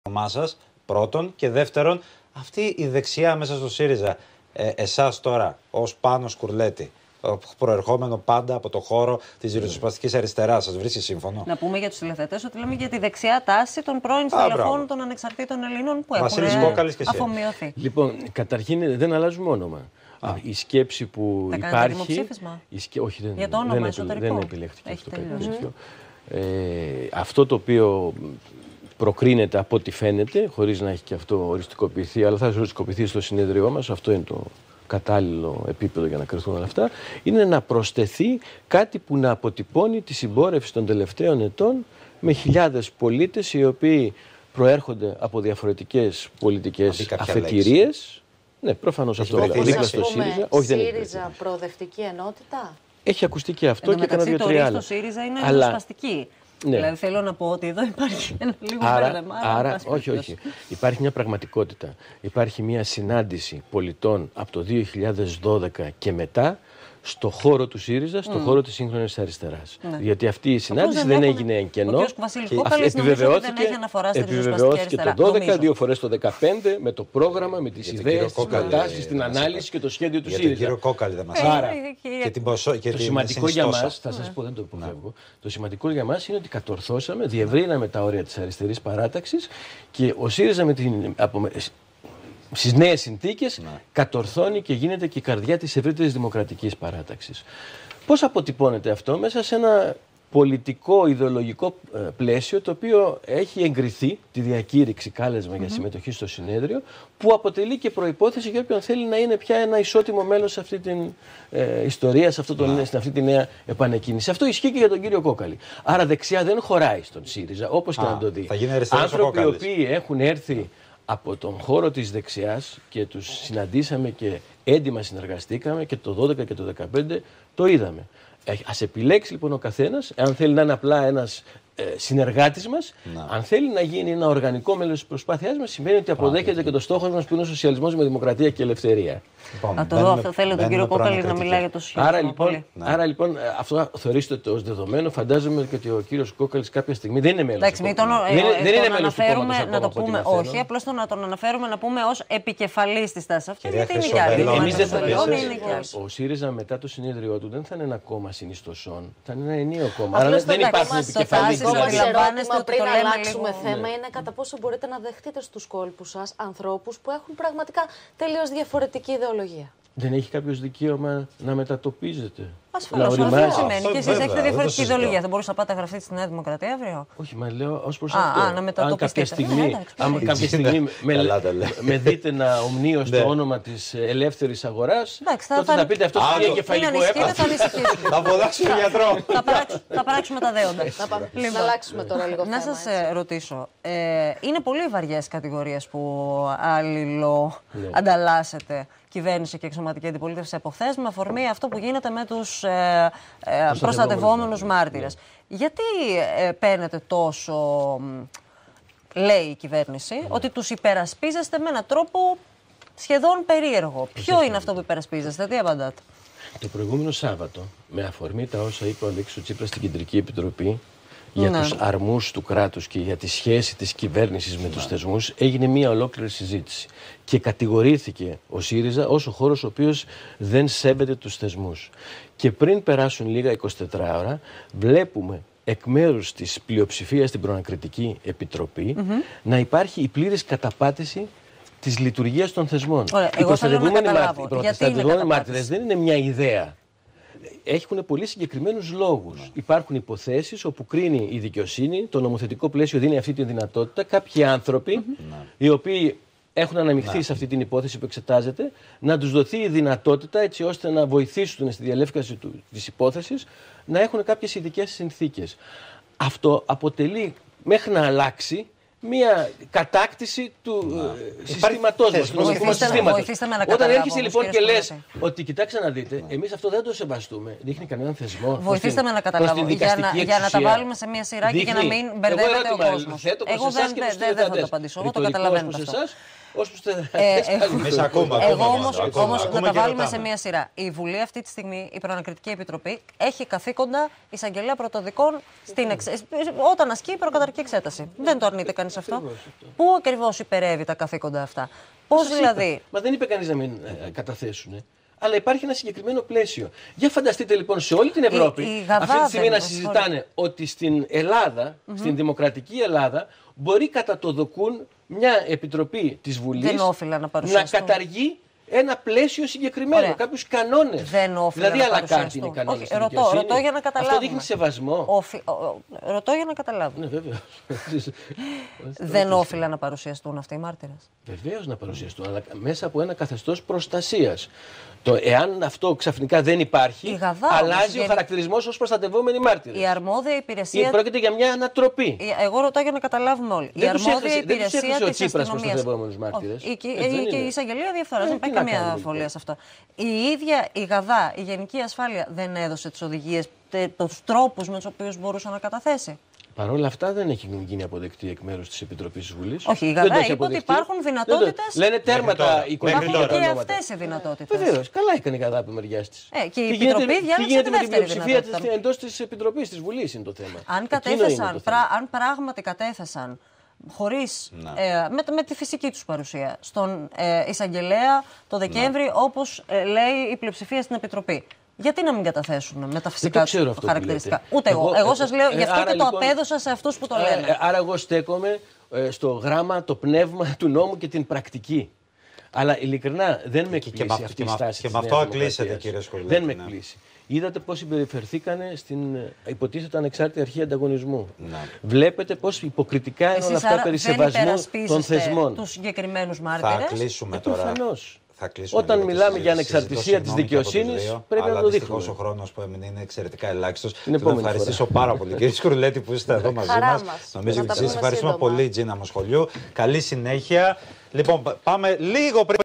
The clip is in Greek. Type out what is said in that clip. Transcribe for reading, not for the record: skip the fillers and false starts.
όνομά σας, πρώτον, και δεύτερον, αυτή η δεξιά μέσα στο ΣΥΡΙΖΑ, εσάς τώρα ως Πάνος Κουρλέτη, προερχόμενο πάντα από το χώρο της ριζοσπαστικής αριστεράς, σας βρίσκει σύμφωνο? Να πούμε για τους τηλεθεατές ότι λέμε για τη δεξιά τάση των πρώην στελεχών των ανεξαρτήτων Ελλήνων που έχουν αφομοιωθεί. Λοιπόν, καταρχήν δεν αλλάζουμε όνομα. Η σκέψη που υπάρχει. Δημοψήφισμα. Όχι, για το όνομα δεν επιλέχθηκε αυτό κάτι τέτοιο. Αυτό το οποίο προκρίνεται από ό,τι φαίνεται, χωρίς να έχει και αυτό οριστικοποιηθεί, αλλά θα οριστικοποιηθεί στο συνέδριό μας, αυτό είναι το κατάλληλο επίπεδο για να κρυθούν όλα αυτά, είναι να προσθεθεί κάτι που να αποτυπώνει τη συμπόρευση των τελευταίων ετών με χιλιάδες πολίτες οι οποίοι προέρχονται από διαφορετικές πολιτικές αφετηρίες. Ναι, προφανώς αυτό δίπλα στο ΣΥΡΙΖΑ. Όχι, ΣΥΡΙΖΑ προοδευτική ενότητα. Έχει ακουστεί και αυτό και κανένα δύο-τρία άλλα. Το ΣΥΡΙΖΑ είναι ριζοσπαστική. Ναι. Δηλαδή θέλω να πω ότι εδώ υπάρχει ένα λίγο μπέρδεμα. Άρα, όχι. Υπάρχει μια πραγματικότητα. Υπάρχει μια συνάντηση πολιτών από το 2012 και μετά στο χώρο του ΣΥΡΙΖΑ, στο χώρο της σύγχρονης αριστεράς. Ναι. Γιατί αυτή η συνάντηση δεν έγινε εν κενό. Ο κ. Βασίλης Κόκαλης επιβεβαιώθηκε το 2012, 2 φορές το 2015, με το πρόγραμμα, με τις ιδέες, τις προτάσεις, την ανάλυση και το σχέδιο του ΣΥΡΙΖΑ. Για τον κύριο Κόκαλη δεν μας άρεσε. Το σημαντικό για μας, θα σας πω, δεν το υποφεύγω, το σημαντικό για μας είναι ότι κατορθώσαμε, διευρύναμε τα όρια της αριστερής παράταξης και ο ΣΥΡΙΖΑ στις νέες συνθήκες κατορθώνει και γίνεται και η καρδιά της ευρύτερης δημοκρατικής παράταξης. Πώς αποτυπώνεται αυτό? Μέσα σε ένα πολιτικό, ιδεολογικό πλαίσιο το οποίο έχει εγκριθεί, τη διακήρυξη κάλεσμα για συμμετοχή στο συνέδριο, που αποτελεί και προϋπόθεση για όποιον θέλει να είναι πια ένα ισότιμο μέλος σε αυτή την ιστορία, σε αυτή τη νέα επανεκκίνηση. Αυτό ισχύει και για τον κύριο Κόκαλη. Άρα δεξιά δεν χωράει στον ΣΥΡΙΖΑ, όπως και να το δει. Άνθρωποι οι οποίοι έχουν έρθει από τον χώρο της δεξιάς και τους συναντήσαμε και έντιμα συνεργαστήκαμε και το 12 και το 15 το είδαμε. Ας επιλέξει λοιπόν ο καθένας, αν θέλει να είναι απλά ένας συνεργάτης μας, αν θέλει να γίνει ένα οργανικό μέλος της προσπάθειάς μας, σημαίνει ότι αποδέχεται και το στόχο μας που είναι ο σοσιαλισμός με δημοκρατία και ελευθερία. Να το δω, αυτό θέλω τον κύριο Κόκαλη να μιλάει για το σοσιαλισμό. Άρα λοιπόν αυτό θεωρήστε το ως δεδομένο. Φαντάζομαι ότι ο κύριος Κόκαλης κάποια στιγμή δεν είναι μέλος του κόμματος. Δεν είναι μέλος του κόμματος. Να το πούμε όχι, απλώς να τον αναφέρουμε να πούμε ως επικεφαλής της τάσης αυτής, γιατί είναι για άλλη. Ο ΣΥΡΙΖΑ μετά το συνέδριό του δεν θα είναι ένα κόμμα συνιστοσών, θα είναι ένα ενίο κόμμα. Άρα δεν υπάρχει επικεφαλής. Το ερώτημα πριν αλλάξουμε θέμα είναι κατά πόσο μπορείτε να δεχτείτε στους κόλπους σας ανθρώπους που έχουν πραγματικά τελείως διαφορετική ιδεολογία. Δεν έχει κάποιος δικαίωμα να μετατοπίζεται. Ασφαλώς, αυτό σημαίνει. Και εσείς έχετε διαφορετική ιδεολογία. Θα μπορούσατε να πάτε να γραφτείτε στη Νέα Δημοκρατία αύριο? Όχι, μα λέω ως προς αυτό. Αν κάποια στιγμή με δείτε να ομνίω στο όνομα της ελεύθερης αγοράς, τότε θα πείτε αυτό είναι εγκεφαλικό έπαθλο. Θα αποδάξουμε γιατρό. Θα παράξουμε τα δέοντα. Να αλλάξουμε τώρα λίγο θέμα. Να σας ρωτήσω. Είναι πολύ βαριές κατηγορίες που αλληλοανταλλάσσετε κυβέρνηση και εξωματική αντιπολίτευση από χθες, με αφορμή αυτό που γίνεται με τους προστατευόμενους μάρτυρες. Γιατί παίρνετε τόσο, λέει η κυβέρνηση, ότι τους υπερασπίζεστε με έναν τρόπο σχεδόν περίεργο? Ποιο είναι αυτό που υπερασπίζεστε, τι απαντάτε? Το προηγούμενο Σάββατο, με αφορμή τα όσα είπε ο Αλέξης Τσίπρας στην Κεντρική Επιτροπή για τους αρμούς του κράτους και για τη σχέση της κυβέρνησης με τους θεσμούς, έγινε μια ολόκληρη συζήτηση. Και κατηγορήθηκε ο ΣΥΡΙΖΑ ως ο χώρος ο οποίος δεν σέβεται τους θεσμούς. Και πριν περάσουν λίγα 24 ώρα, βλέπουμε εκ μέρους της πλειοψηφίας στην Προανακριτική Επιτροπή να υπάρχει η πλήρης καταπάτηση της λειτουργίας των θεσμών. Οι προστατευόμενοι μάρτυρες δεν είναι μια ιδέα. Έχουν πολύ συγκεκριμένους λόγους. Υπάρχουν υποθέσεις όπου κρίνει η δικαιοσύνη, το νομοθετικό πλαίσιο δίνει αυτή τη δυνατότητα, κάποιοι άνθρωποι οι οποίοι έχουν αναμειχθεί σε αυτή την υπόθεση που εξετάζεται, να τους δοθεί η δυνατότητα έτσι ώστε να βοηθήσουν στη διαλεύκαση της υπόθεσης, να έχουν κάποιες ειδικές συνθήκες. Αυτό αποτελεί, μέχρι να αλλάξει, μια κατάκτηση του συστήματός μας, του νομικού συστήματος. Όταν έρχεσαι λοιπόν και λες ότι κοιτάξτε να δείτε, εμείς αυτό δεν το σεβαστούμε, δείχνει κανέναν θεσμό. Βοηθήστε με να καταλάβω, για να τα βάλουμε σε μια σειρά και για να μην μπερδεύεται ο κόσμος. Εγώ δεν θα το απαντήσω, εγώ το καταλαβαίνω αυτό. Εμείς ακούμε. Εγώ όμως να τα βάλουμε σε μία σειρά. Η Βουλή αυτή τη στιγμή, η Προανακριτική Επιτροπή, έχει καθήκοντα εισαγγελέα πρωτοδικών όταν ασκεί η προκαταρκτική εξέταση. Δεν το αρνείται κανείς αυτό. Πού ακριβώς υπερεύει τα καθήκοντα αυτά? Πώς δηλαδή? Μα δεν είπε κανείς να μην καταθέσουν. Αλλά υπάρχει ένα συγκεκριμένο πλαίσιο. Για φανταστείτε λοιπόν σε όλη την Ευρώπη αυτή τη στιγμή να συζητάνε ότι στην Ελλάδα, στην δημοκρατική Ελλάδα, μπορεί κατά το δοκούν μια επιτροπή της Βουλής να καταργεί ένα πλαίσιο συγκεκριμένο, κάποιους κανόνες. Δηλαδή, αλακάρτη είναι οι κανόνες. Ρωτώ για να καταλάβουμε. Αυτό δείχνει σεβασμό. Ρωτώ για να καταλάβουμε. Ναι, βέβαια. Δεν όφιλαν να παρουσιαστούν αυτοί οι μάρτυρες? Βεβαίως να παρουσιαστούν, αλλά μέσα από ένα καθεστώς προστασίας. Εάν αυτό ξαφνικά δεν υπάρχει, αλλάζει ο χαρακτηρισμός ως προστατευόμενοι μάρτυρες. Η αρμόδια υπηρεσία. Πρόκειται για μια ανατροπή. Εγώ ρωτάω για να καταλάβουμε όλοι. Η αρμόδια υπηρεσία της αστυνομίας. Και η εισαγγελία διαφθοράς. Δεν υπάρχει καμία αμφιβολία σε αυτό. Η ίδια η ΓΑΔΑ, η Γενική Ασφάλεια, δεν έδωσε τις οδηγίες, τους τρόπους με τους οποίους μπορούσε να καταθέσει? Παρ' όλα αυτά δεν έχει γίνει αποδεκτή εκ μέρους της Επιτροπής της Βουλής. Όχι, η ΓΑΔΑ είπε ότι υπάρχουν δυνατότητες. Λένε τέρματα οι οικονομικοί. Υπάρχουν και αυτές οι δυνατότητες. Βεβαίως, καλά έκανε η ΓΑΔΑ από μεριά της. Και η Επιτροπή διάλεξε τη δεύτερη δυνατότητα. Εντός της Επιτροπής της Βουλής είναι το θέμα. Αν πράγματι κατέθεσαν χωρίς, με τη φυσική τους παρουσία στον εισαγγελέα το Δεκέμβρη, όπως λέει η πλειοψηφία στην Επιτροπή, γιατί να μην καταθέσουν με τα φυσικά τους χαρακτηριστικά? Ούτε εγώ. Εγώ σας λέω, γι' αυτό και το απέδωσα σε αυτούς που το λένε. Άρα εγώ στέκομαι στο γράμμα, το πνεύμα του νόμου και την πρακτική. Αλλά ειλικρινά δεν με εκπλήσει αυτή η στάση. Και με αυτό κλείσετε, κύριε Σκουρλέτη. Δεν με εκπλήσει. Είδατε πώς συμπεριφερθήκανε στην υποτίθεται ανεξάρτητη αρχή ανταγωνισμού. Βλέπετε πώς υποκριτικά είναι όλα αυτά περί σεβασμού των θεσμών. Τους συγκεκριμένους μάρτυρες. Θα κλείσουμε τώρα. Όταν μιλάμε για ανεξαρτησία της δικαιοσύνης, πρέπει να το δείχνουμε. Δυστυχώς ο χρόνος που έμεινε είναι εξαιρετικά ελάχιστος. Θέλω να ευχαριστήσω πάρα πολύ, κύριε Σκουρλέτη, που είστε εδώ μαζί μας. Νομίζω ότι σας ευχαριστούμε πολύ, Τζίνα Μοσχολιού. Καλή συνέχεια. Λοιπόν, πάμε λίγο πριν.